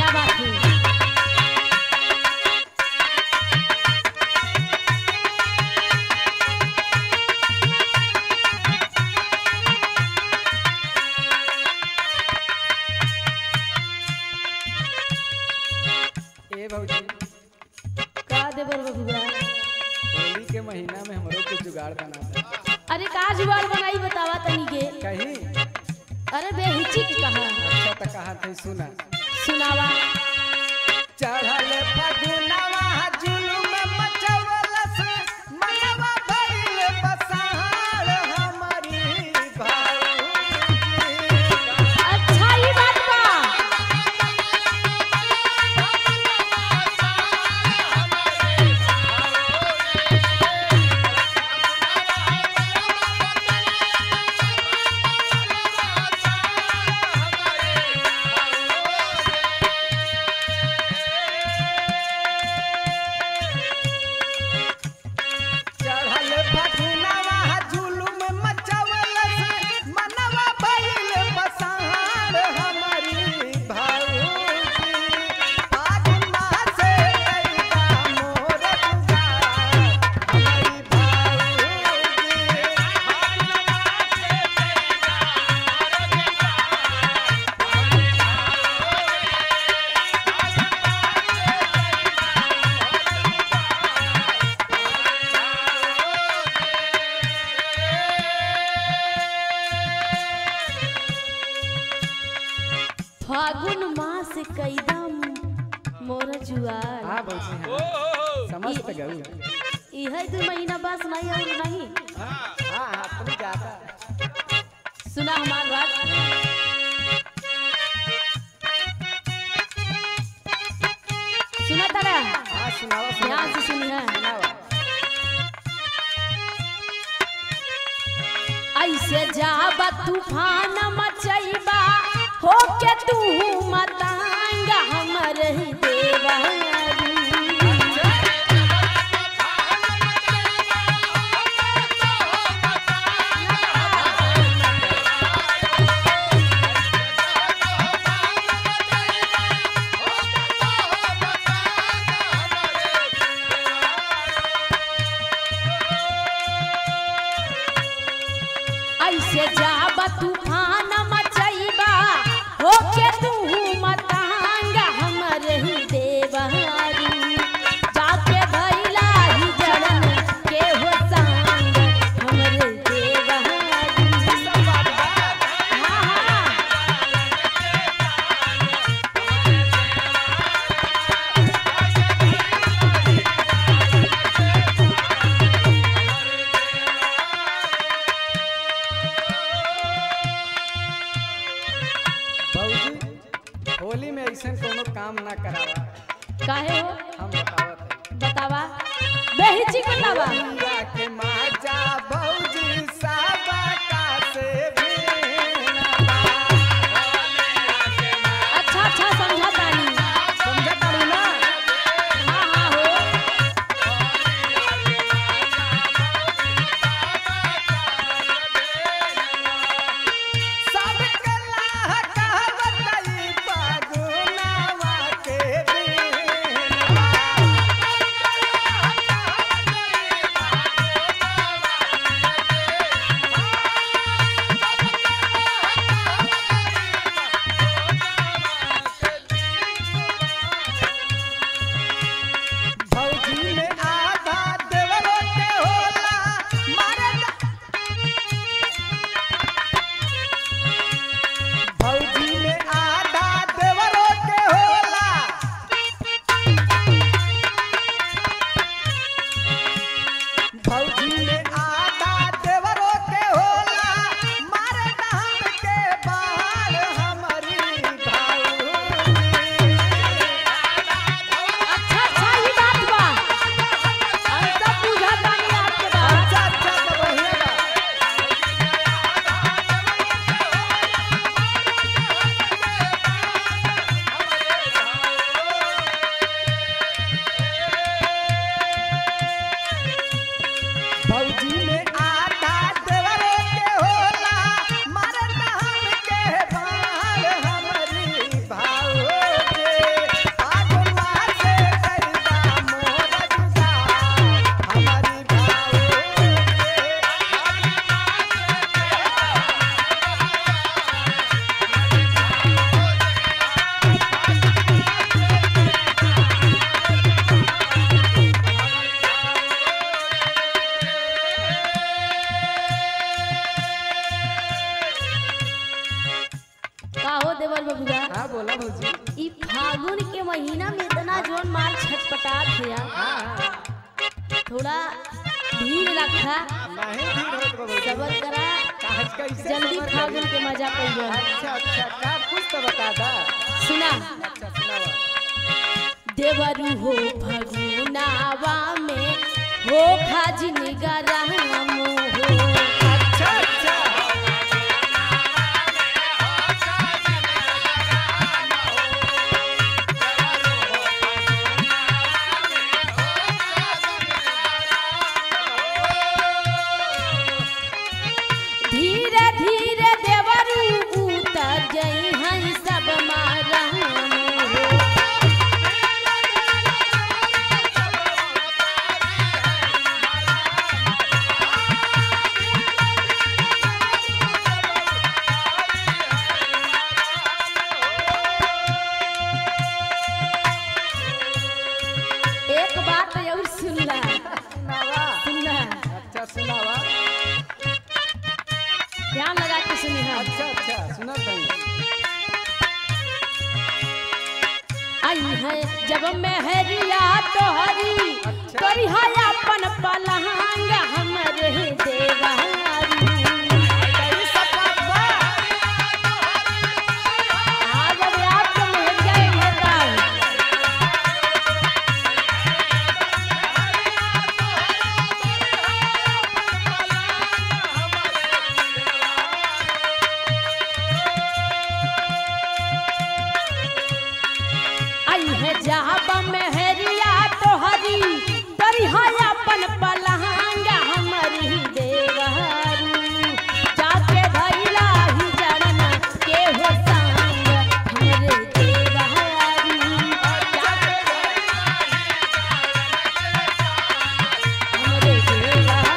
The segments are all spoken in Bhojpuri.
क्या बात है। ए भौजी का देवर बबुआ। होली के महीना में हमरो कुछ जुगाड़ बना दे। अरे का जुगाड़ बनाई बतावा तनी के। कहीं अरे बेहिचक कहा। अच्छा तो कहा थे सुना। सुनावा। चढ़ल फगुनवा जुलुम मचवलस मनवा भइल बसार हमारी भाऊजी। अच्छा ये बात बा। चढ़ल फगुनवा जुलुम मचवलस मनवा भइल बसार हमारी भाऊजी। फागुन मासे कैदा मोर जुगाड़ हमारी भाऊजी। फागुन मास कैदा मोर जुआर। हाँ भौजी हाँ समझ तो गऊ। इहे 2 महीना बस नहीं और नहीं। हाँ हाँ तुम ज्यादा सुना हमार बात। सुना तारा हाँ सुनावा ध्यान से सुनिए। सुनावा। ऐसे जाबा तूफान मचैबा होके तू मतंगा हमर देवारी। ऐसे जाबा तूफान मचैबा होके तू मतंगा हमर देवारी। जाके भइला ही जड़न के हो संग हमर देवारी। हाँ हाँ भौजी होली में ऐसा कोनो काम ना करावा। काहे हो हम बतावत है। बतावा बेहिचक बतावा। होलिया के माजा भौजी साबा का से भेनवा। अच्छा अच्छा समझा तानी। समझा तारू ना। हाँ हाँ हो सब कला कहवतई फागुनवा के भेनवा। थोड़ा धीर रखा, नहीं धीर होत बा भौजी। सबर करा, काज कैसे जल्दी सबर फागुन करी? के मजा कइयो। अच्छा अच्छा का कुछ तो बता दा। सुना, अच्छा सुनावा। देवरू हो फगुनावा में हो खाजिन गरम हो। अच्छा अच्छा धीरे धीरे देवरू उतर जई हैं सब मारम हो। एक बात और सुनला, सुनावा। सुनला, अच्छा सुनावा। ध्यान लगा के सुनी हम। अच्छा अच्छा सुना कहीं। आई है जब मेहरिया तोहरी अच्छा। तोरी है अपन पलंग हमरे देवारू। कहीं सब बात बा। हाँ, जब आपको मेहरिया है तब। आई है जहाब मेहरिया तोहरी तोरी है अपन पलंग हमरी देवारू। जाके धइला ही जरन के हो संग हमरे देवारू। जाके हमरे देवारू।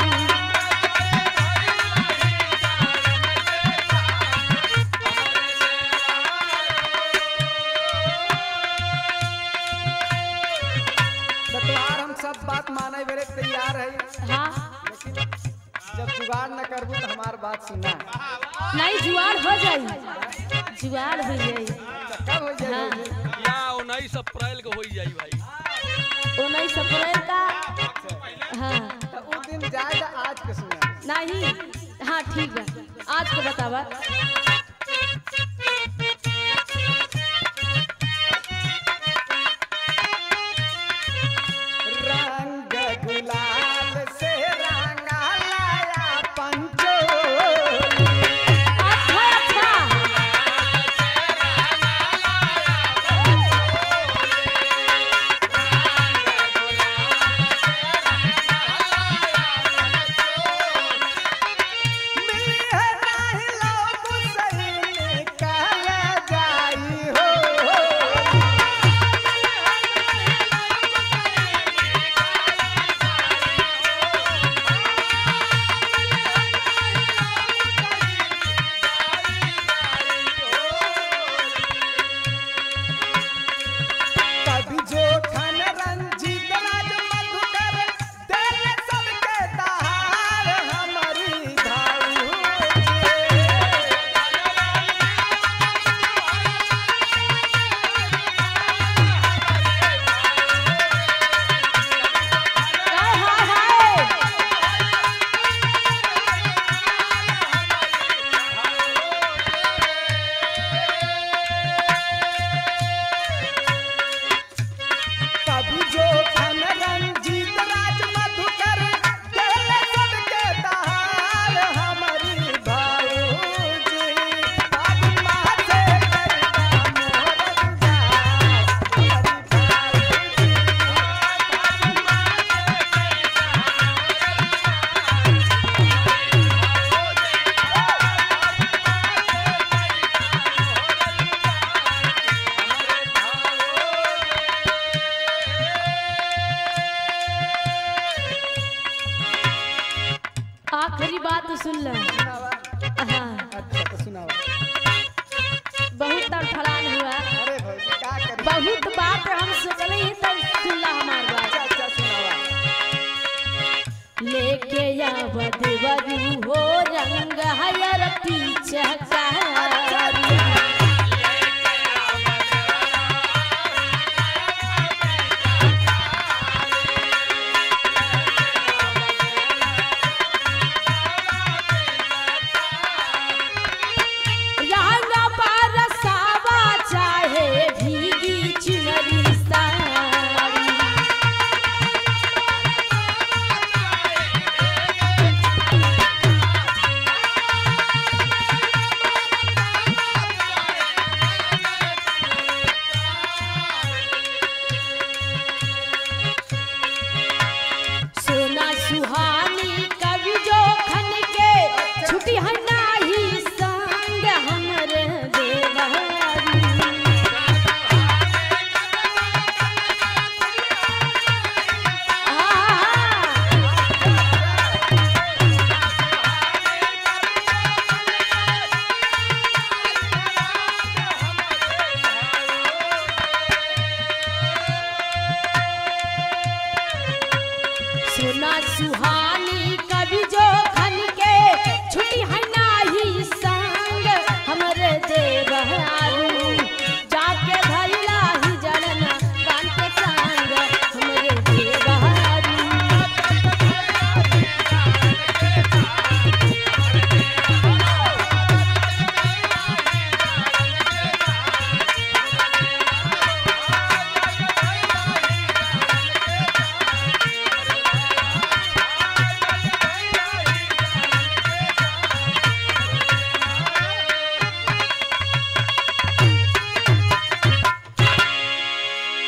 बतवार हम सब बात माने बेरे तैयार है, हाँ, लेकिन जब जुगाड़ न करबू तो हमार बात सुना। नहीं जुआर हो जाई, जुआर हो जाई। कब हो जाए हाँ। भौजी? या 19 अप्रैल को हो जाई भाई। 19 अप्रैल का। हाँ, तो उस दिन जाए तो आज के सुना। नहीं, हाँ ठीक है, आज को बतावा। रंग गुलाल से रंगा लाया पंचो। अच्छा अच्छा, मिली है नाही लोग सही निकल जाई हो। कभी जो खन रंजीत राज मधुकर दिल सबके दहार हमारी धाऊ। हाय हाय हाय। कभी जो खन रंजीत राज मधुकर दिल सबके दहार हमारी भाऊजी। अब माँ से करता मोर उदास हमारी आखिरी बात सुन ल। सुनावा। हाँ, अच्छा तो सुनावा। बहुत तड़फड़ान हुआ, अरे भौजी का करी? बहुत बात हम सोचले ही तब सुन ला हमार बात। अच्छा अच्छा सुनावा। लेके आव देवरू हो रंग हयर पीछे